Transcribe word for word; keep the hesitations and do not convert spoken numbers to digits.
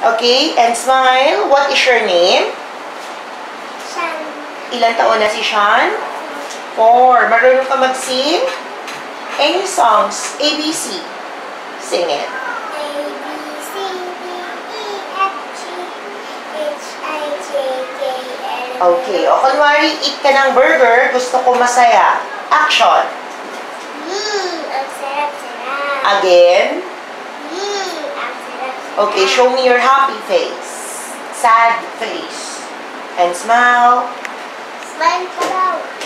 Okay, and smile. What is your name? Sean. Ilan taon na si Sean? Four. Marunong ka mag-sing? Any songs? A B C. Sing it. A, B, C, D, E, F, G, H, I, J, K, L, M, Okay. O, kunwari, eat ka ng burger, gusto ko masaya. Action. Mmm, ang sarap-sarap. Again. Mmm, ang sarap-sarap. Okay, show me your happy face. Sad face. And smile. Smile ka daw.